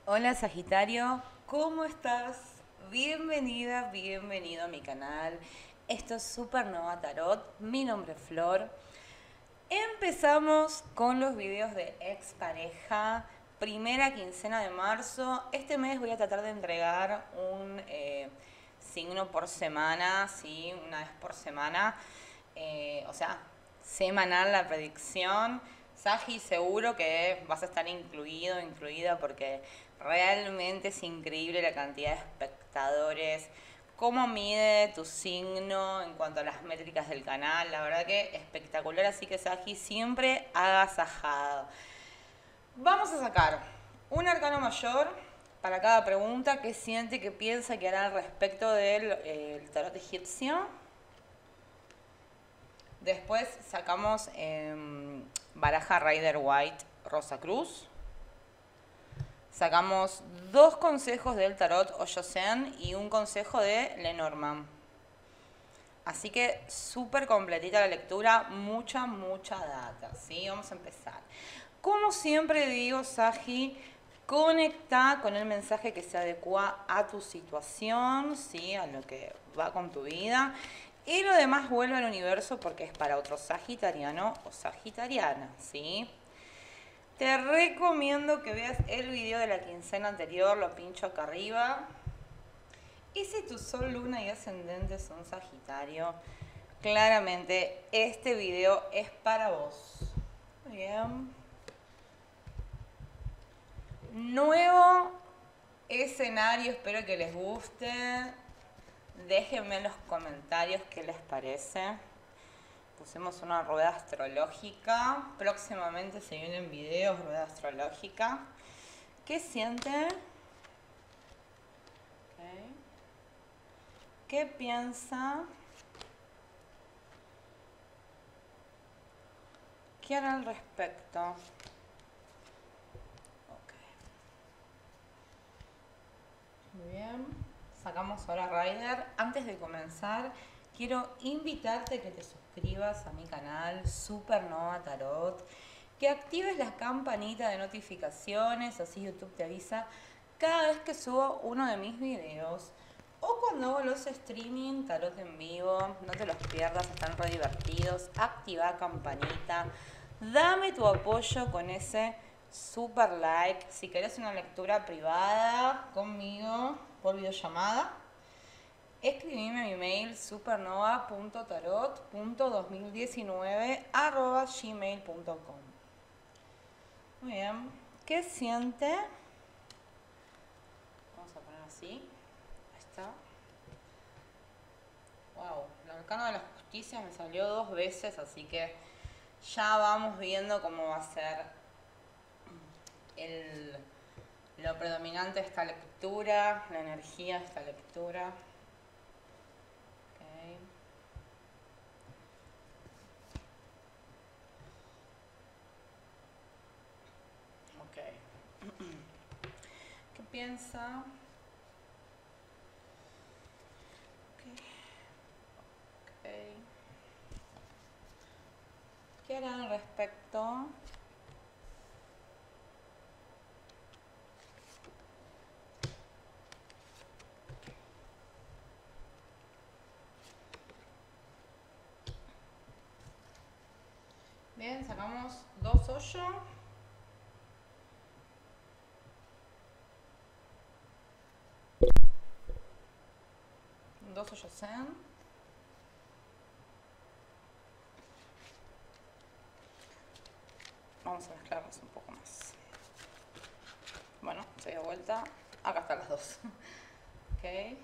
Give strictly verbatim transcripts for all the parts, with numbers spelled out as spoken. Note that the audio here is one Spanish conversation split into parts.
Hola Sagitario, ¿cómo estás? Bienvenida, bienvenido a mi canal. Esto es Supernova Tarot, mi nombre es Flor. Empezamos con los videos de expareja, primera quincena de marzo. Este mes voy a tratar de entregar un eh, signo por semana, ¿sí? Una vez por semana. Eh, o sea, semanal la predicción. Sagi, seguro que vas a estar incluido, incluida, porque realmente es increíble la cantidad de espectadores, cómo mide tu signo en cuanto a las métricas del canal. La verdad que espectacular, así que Sagi, siempre agasajado. Vamos a sacar un arcano mayor para cada pregunta. ¿Qué siente, qué piensa, qué hará al respecto del eh, el tarot egipcio? Después sacamos eh, baraja Rider White Rosa Cruz. Sacamos dos consejos del tarot Oyosen y un consejo de Lenormand. Así que súper completita la lectura, mucha, mucha data, ¿sí? Vamos a empezar. Como siempre digo, Sagi, conecta con el mensaje que se adecua a tu situación, ¿sí? A lo que va con tu vida. Y lo demás vuelve al universo porque es para otro sagitariano o sagitariana, ¿sí? Te recomiendo que veas el video de la quincena anterior, lo pincho acá arriba. Y si tu sol, luna y ascendente son Sagitario, claramente este video es para vos. Muy bien. Nuevo escenario, espero que les guste. Déjenme en los comentarios qué les parece. Pusimos una rueda astrológica. Próximamente se vienen videos, rueda astrológica. ¿Qué siente? Okay. ¿Qué piensa? ¿Qué hará al respecto? Ok. Muy bien. Sacamos ahora Rider. Antes de comenzar, quiero invitarte a que te suscribas a mi canal Supernova Tarot, que actives la campanita de notificaciones, así YouTube te avisa cada vez que subo uno de mis videos. O cuando hago los streaming, tarot en vivo, no te los pierdas, están re divertidos. Activa campanita, dame tu apoyo con ese super like. Si querés una lectura privada conmigo por videollamada, escribime a mi mail supernova punto tarot punto dos mil diecinueve arroba gmail punto com. Muy bien. ¿Qué siente? Vamos a poner así. Ahí está. Wow, el arcano de la justicia me salió dos veces, así que ya vamos viendo cómo va a ser el, lo predominante de esta lectura, la energía de esta lectura. Okay. Ok. ¿Qué piensa? Okay. ¿Qué hará al respecto? Bien, sacamos dos hoyos. Dos hoyos zen. Vamos a mezclarlas un poco más. Bueno, se dio vuelta. Acá están las dos. Ok.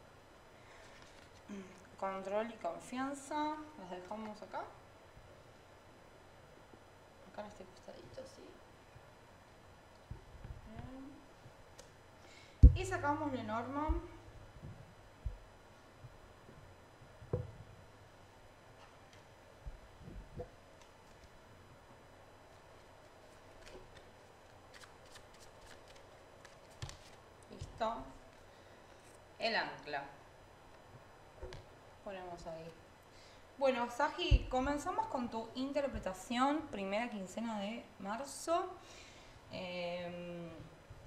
Control y confianza. Las dejamos acá. Acá en este costadito, sí. Bien. Y sacamos Lenormand. Listo. El ancla. Ponemos ahí. Bueno, Sagi, comenzamos con tu interpretación, primera quincena de marzo. Eh,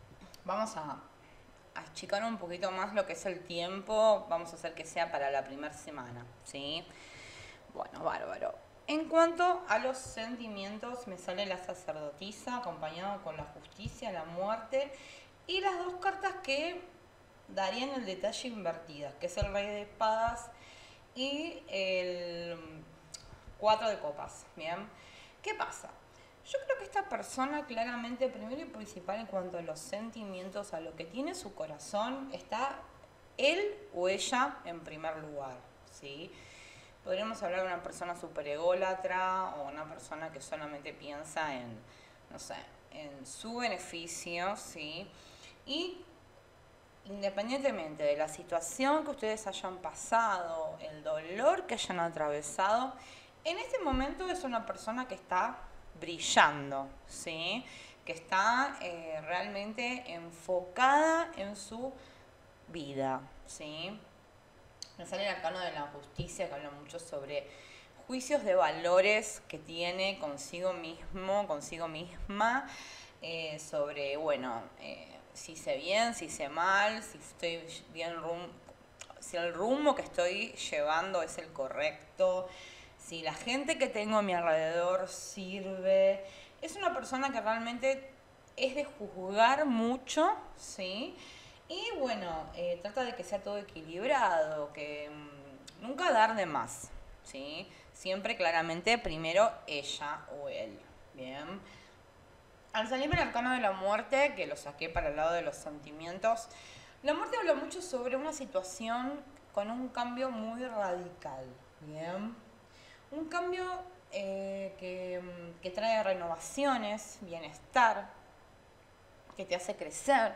Vamos a achicar un poquito más lo que es el tiempo. Vamos a hacer que sea para la primera semana, ¿sí? Bueno, bárbaro. En cuanto a los sentimientos, me sale la sacerdotisa acompañado con la justicia, la muerte y las dos cartas que darían el detalle invertidas, que es el rey de espadas y el cuatro de copas. Bien, ¿qué pasa? Yo creo que esta persona claramente, primero y principal en cuanto a los sentimientos, a lo que tiene su corazón, está él o ella en primer lugar, ¿sí? Podríamos hablar de una persona súper ególatra o una persona que solamente piensa en, no sé, en su beneficio, ¿sí? Y independientemente de la situación que ustedes hayan pasado, el dolor que hayan atravesado, en este momento es una persona que está brillando, ¿sí? Que está eh, realmente enfocada en su vida, ¿sí? Me sale el arcano de la justicia, que habla mucho sobre juicios de valores que tiene consigo mismo, consigo misma, eh, sobre, bueno, eh, si hice bien, si hice mal, si estoy bien rum si el rumbo que estoy llevando es el correcto, si la gente que tengo a mi alrededor sirve. Es una persona que realmente es de juzgar mucho, ¿sí? Y bueno, eh, trata de que sea todo equilibrado, que mmm, nunca dar de más, ¿sí? Siempre claramente primero ella o él, ¿bien? Al salirme el arcano de la muerte, que lo saqué para el lado de los sentimientos, la muerte habla mucho sobre una situación con un cambio muy radical, ¿bien? Un cambio eh, que, que trae renovaciones, bienestar, que te hace crecer,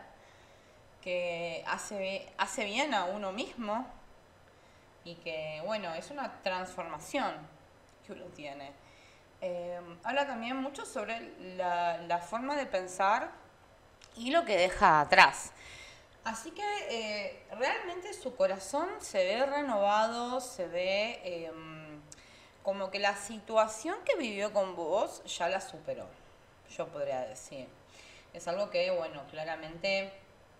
que hace, hace bien a uno mismo y que, bueno, es una transformación que uno tiene. Eh, habla también mucho sobre la, la forma de pensar y lo que deja atrás. Así que eh, realmente su corazón se ve renovado, se ve eh, como que la situación que vivió con vos ya la superó, yo podría decir. Es algo que, bueno, claramente,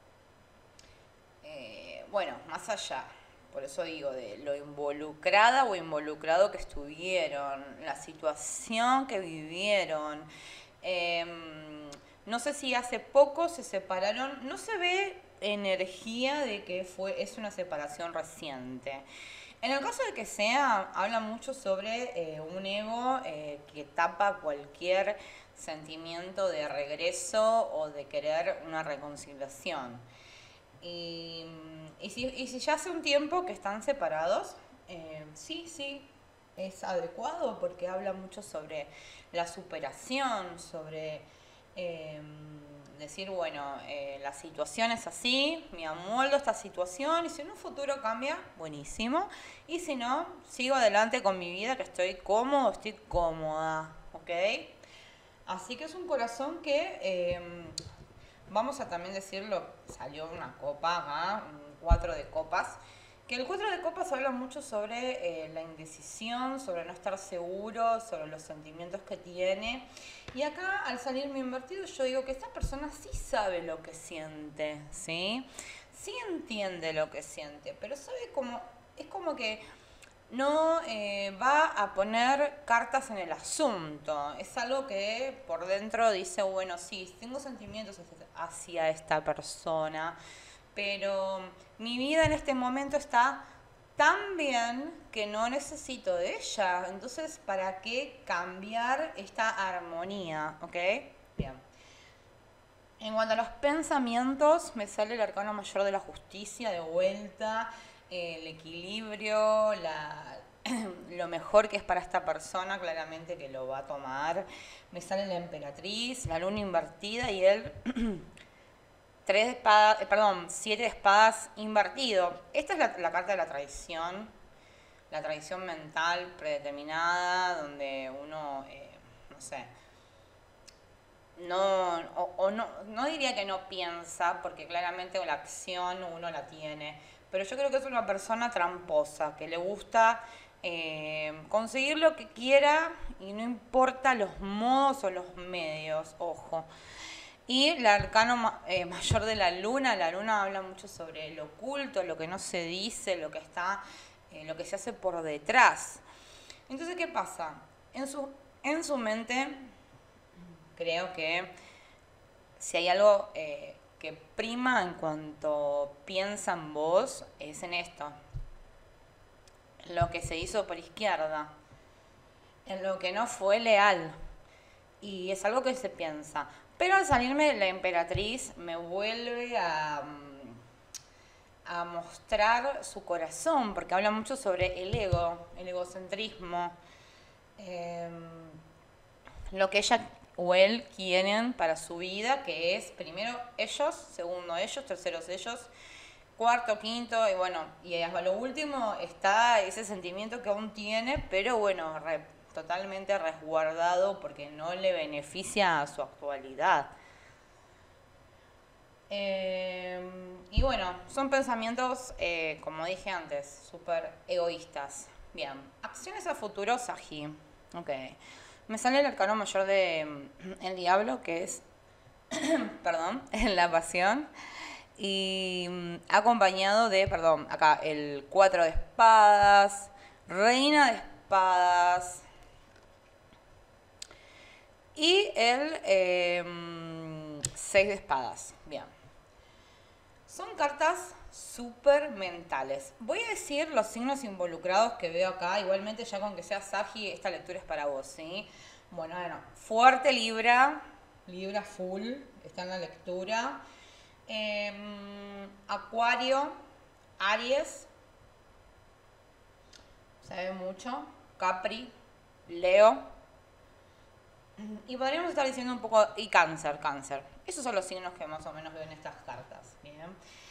eh, bueno, más allá, por eso digo, de lo involucrada o involucrado que estuvieron, la situación que vivieron. Eh, no sé si hace poco se separaron, no se ve energía de que fue, es una separación reciente. En el caso de que sea, habla mucho sobre eh, un ego eh, que tapa cualquier sentimiento de regreso o de querer una reconciliación. Y, y, si, y si ya hace un tiempo que están separados, eh, sí, sí, es adecuado porque habla mucho sobre la superación, sobre eh, decir, bueno, eh, la situación es así, me amoldo a esta situación y si en un futuro cambia, buenísimo. Y si no, sigo adelante con mi vida, que estoy cómodo, estoy cómoda, ¿ok? Así que es un corazón que... Eh, vamos a también decirlo, salió una copa acá, un cuatro de copas, que el cuatro de copas habla mucho sobre eh, la indecisión, sobre no estar seguro, sobre los sentimientos que tiene. Y acá, al salir mi invertido, yo digo que esta persona sí sabe lo que siente, ¿sí? Sí entiende lo que siente, pero sabe cómo, es como que no eh, va a poner cartas en el asunto. Es algo que por dentro dice, bueno, sí, tengo sentimientos hacia esta persona, pero mi vida en este momento está tan bien que no necesito de ella. Entonces, ¿para qué cambiar esta armonía? ¿Ok? Bien. En cuanto a los pensamientos, me sale el arcano mayor de la justicia de vuelta, el equilibrio, la, lo mejor que es para esta persona, claramente que lo va a tomar. Me sale la emperatriz, la luna invertida y el tres de espadas, eh, perdón, siete de espadas invertido. Esta es la, la carta de la tradición, la tradición mental predeterminada, donde uno, eh, no sé, no, o, o no, no diría que no piensa, porque claramente la acción uno la tiene, pero yo creo que es una persona tramposa, que le gusta eh, conseguir lo que quiera y no importa los modos o los medios, ojo. Y el arcano eh, mayor de la luna, la luna habla mucho sobre lo oculto, lo que no se dice, lo que está, eh, lo que se hace por detrás. Entonces, ¿qué pasa? En su, en su mente, creo que si hay algo eh, que prima en cuanto piensa en vos, es en esto. Lo que se hizo por izquierda, en lo que no fue leal. Y es algo que se piensa. Pero al salirme la emperatriz me vuelve a, a mostrar su corazón, porque habla mucho sobre el ego, el egocentrismo, eh, lo que ella o él quieren para su vida, que es primero ellos, segundo ellos, terceros ellos, cuarto, quinto, y bueno, y a lo último está ese sentimiento que aún tiene, pero bueno, re, totalmente resguardado porque no le beneficia a su actualidad. Eh, y bueno, son pensamientos, eh, como dije antes, súper egoístas. Bien, acciones a futuro, Saji. Ok. Me sale el arcano mayor de El Diablo, que es, perdón, la pasión. Y acompañado de, perdón, acá el cuatro de espadas, reina de espadas y el eh, seis de espadas. Bien. Son cartas súper mentales. Voy a decir los signos involucrados que veo acá. Igualmente, ya con que sea Saji, esta lectura es para vos, ¿sí? Bueno, bueno, fuerte Libra, Libra full, está en la lectura. Eh, Acuario, Aries, se ve mucho. Capri, Leo. Y podríamos estar diciendo un poco, y Cáncer, Cáncer. Esos son los signos que más o menos veo en estas cartas. Bien.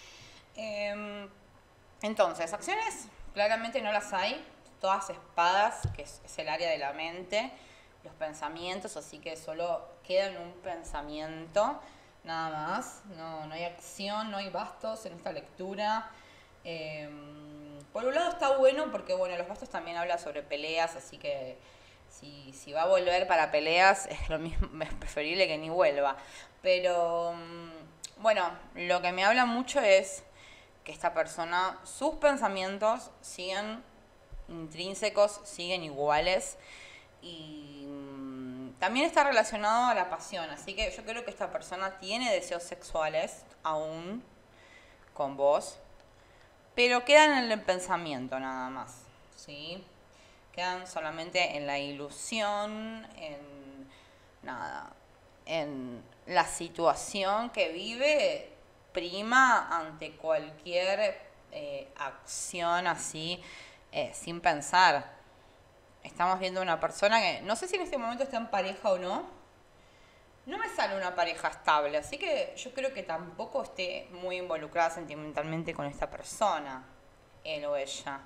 Eh, entonces, acciones claramente no las hay. Todas espadas, que es, es el área de la mente, los pensamientos, así que solo queda en un pensamiento, nada más. No, no hay acción, no hay bastos en esta lectura. Eh, por un lado está bueno porque, bueno, los bastos también habla sobre peleas, así que si, si va a volver para peleas es lo mismo, es preferible que ni vuelva. Pero, bueno, lo que me habla mucho es que esta persona, sus pensamientos siguen intrínsecos, siguen iguales y mmm, también está relacionado a la pasión, así que yo creo que esta persona tiene deseos sexuales aún con vos, pero quedan en el pensamiento nada más, ¿sí? Quedan solamente en la ilusión, en nada, en la situación que vive prima ante cualquier eh, acción así, eh, sin pensar. Estamos viendo una persona que no sé si en este momento está en pareja o no. No me sale una pareja estable, así que yo creo que tampoco esté muy involucrada sentimentalmente con esta persona, él o ella.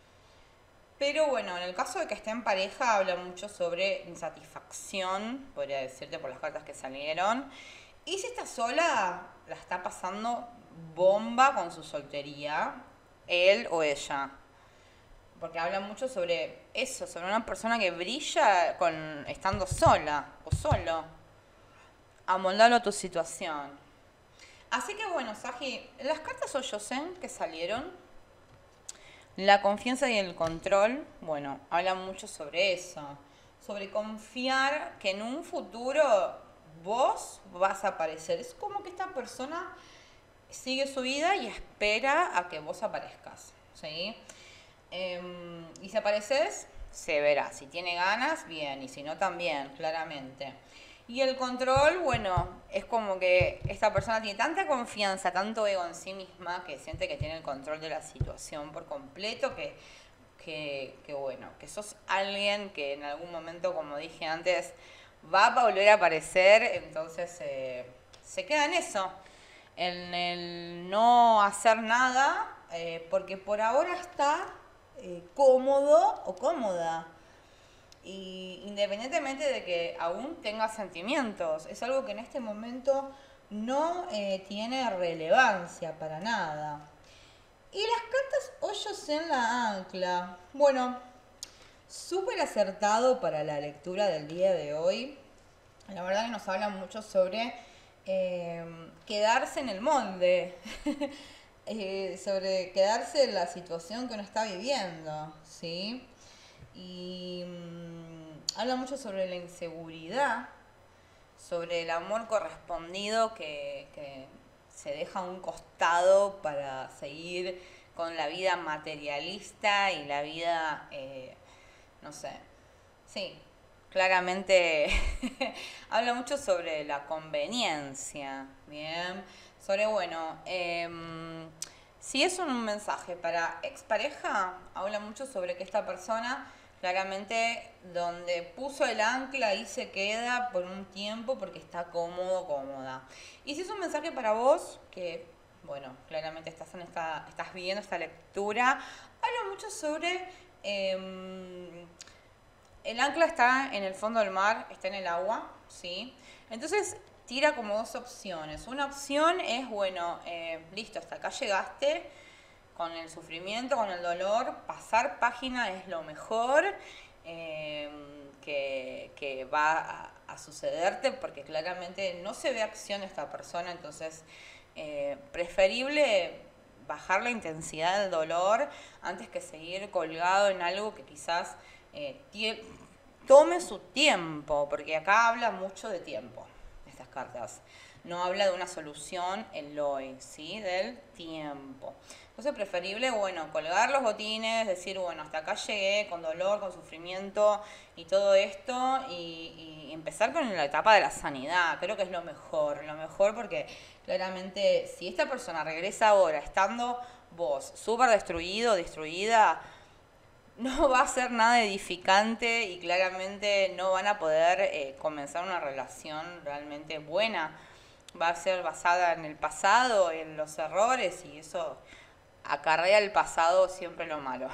Pero bueno, en el caso de que esté en pareja, habla mucho sobre insatisfacción, podría decirte por las cartas que salieron. Y si está sola, la está pasando bomba con su soltería, él o ella. Porque habla mucho sobre eso, sobre una persona que brilla con estando sola o solo. Amoldalo a tu situación. Así que bueno, Saji, las cartas Oyosen que salieron, la confianza y el control, bueno, habla mucho sobre eso. Sobre confiar que en un futuro vos vas a aparecer. Es como que esta persona sigue su vida y espera a que vos aparezcas, ¿sí? Eh, y si apareces, se verá. Si tiene ganas, bien. Y si no, también, claramente. Y el control, bueno, es como que esta persona tiene tanta confianza, tanto ego en sí misma, que siente que tiene el control de la situación por completo, que, que, que bueno, que sos alguien que en algún momento, como dije antes, va a volver a aparecer, entonces eh, se queda en eso, en el no hacer nada, eh, porque por ahora está eh, cómodo o cómoda. Y independientemente de que aún tenga sentimientos, es algo que en este momento no eh, tiene relevancia para nada. Y las cartas hoyos en la ancla. Bueno, súper acertado para la lectura del día de hoy. La verdad que nos habla mucho sobre eh, quedarse en el molde, eh, sobre quedarse en la situación que uno está viviendo, ¿sí? Y mm, habla mucho sobre la inseguridad, sobre el amor correspondido que, que se deja a un costado para seguir con la vida materialista y la vida, eh, no sé, sí, claramente habla mucho sobre la conveniencia, ¿bien? Sobre, bueno, em, si es un mensaje para expareja, habla mucho sobre que esta persona claramente donde puso el ancla ahí se queda por un tiempo porque está cómodo, cómoda. Y si es un mensaje para vos, que bueno, claramente estás, en esta, estás viendo esta lectura, habla mucho sobre em, el ancla está en el fondo del mar, está en el agua, ¿sí? Entonces tira como dos opciones. Una opción es, bueno, eh, listo, hasta acá llegaste, con el sufrimiento, con el dolor, pasar página es lo mejor eh, que, que va a, a sucederte, porque claramente no se ve acción de esta persona, entonces eh, preferible bajar la intensidad del dolor antes que seguir colgado en algo que quizás eh, tie- tome su tiempo, porque acá habla mucho de tiempo, estas cartas. No habla de una solución el hoy, ¿sí? Del tiempo. Entonces, preferible, bueno, colgar los botines, decir, bueno, hasta acá llegué con dolor, con sufrimiento y todo esto, y, y empezar con la etapa de la sanidad. Creo que es lo mejor, lo mejor porque claramente si esta persona regresa ahora estando vos súper destruido, destruida, no va a ser nada edificante y claramente no van a poder eh, comenzar una relación realmente buena. Va a ser basada en el pasado, en los errores, y eso acarrea el pasado siempre lo malo.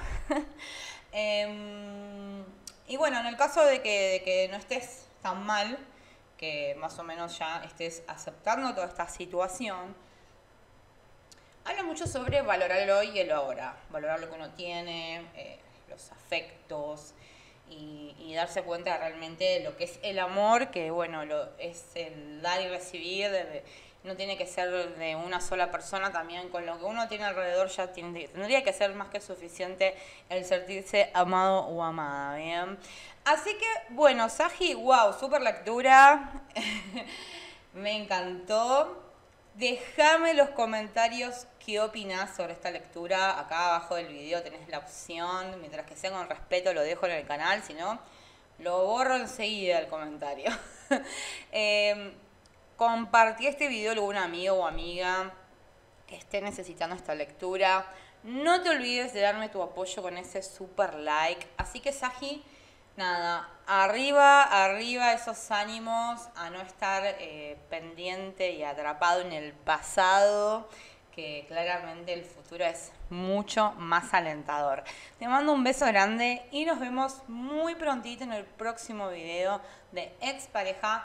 eh, y bueno, en el caso de que, de que no estés tan mal, que más o menos ya estés aceptando toda esta situación, habla mucho sobre valorar el hoy y el ahora, valorar lo que uno tiene, eh, los afectos y, y darse cuenta de realmente lo que es el amor, que bueno, lo, es el dar y recibir, de, de, no tiene que ser de una sola persona, también con lo que uno tiene alrededor ya tiene, tendría que ser más que suficiente el sentirse amado o amada, ¿bien? Así que, bueno, Saji, wow, super lectura, me encantó. Déjame en los comentarios qué opinás sobre esta lectura. Acá abajo del video tenés la opción. Mientras que sea con respeto lo dejo en el canal. Si no, lo borro enseguida el comentario. eh, compartí este video con algún amigo o amiga que esté necesitando esta lectura. No te olvides de darme tu apoyo con ese super like. Así que, Saji, nada, arriba, arriba esos ánimos a no estar eh, pendiente y atrapado en el pasado, que claramente el futuro es mucho más alentador. Te mando un beso grande y nos vemos muy prontito en el próximo video de Expareja.